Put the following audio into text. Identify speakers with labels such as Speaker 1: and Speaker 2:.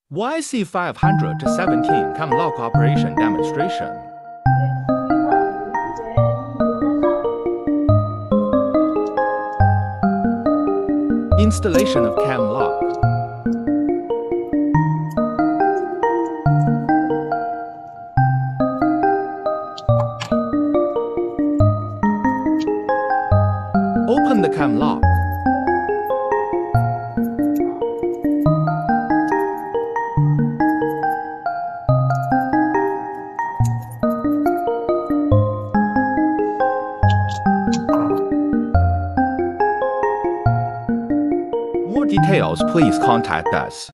Speaker 1: YC500-17 cam lock operation demonstration. Installation of cam lock. Open the cam lock. For more details, please contact us.